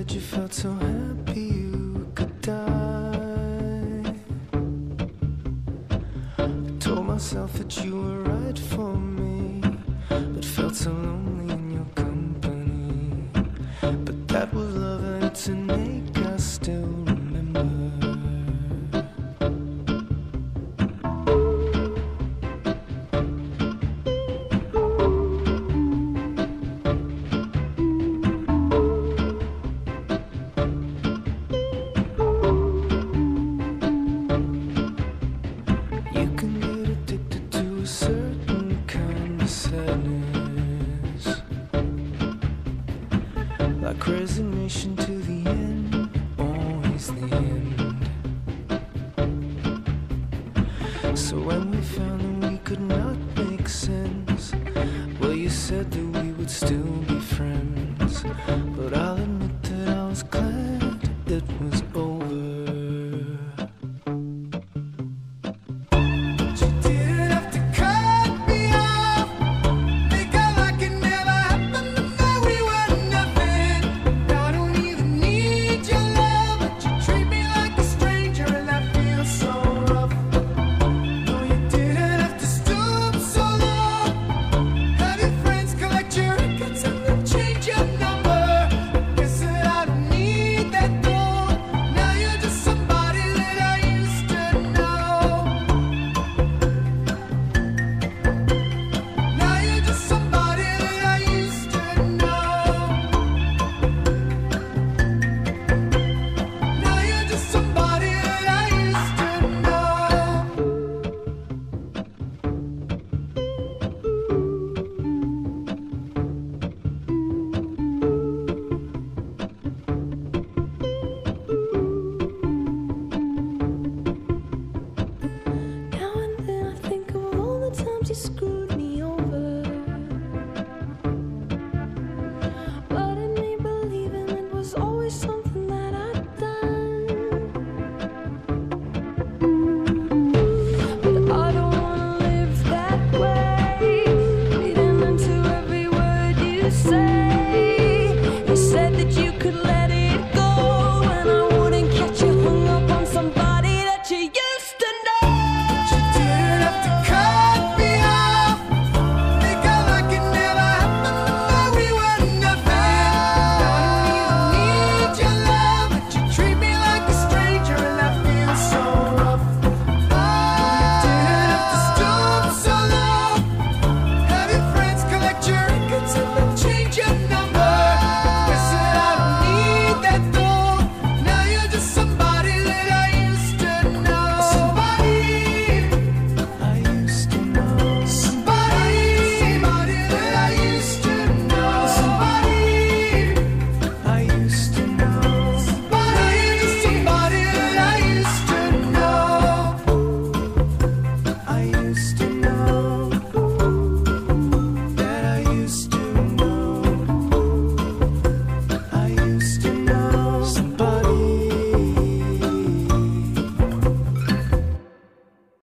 said you felt so happy you could die. I told myself that you were right for me, but felt so lonely in your company. But that was love and to make us still remember. Like resignation to the end, always the end. So when we found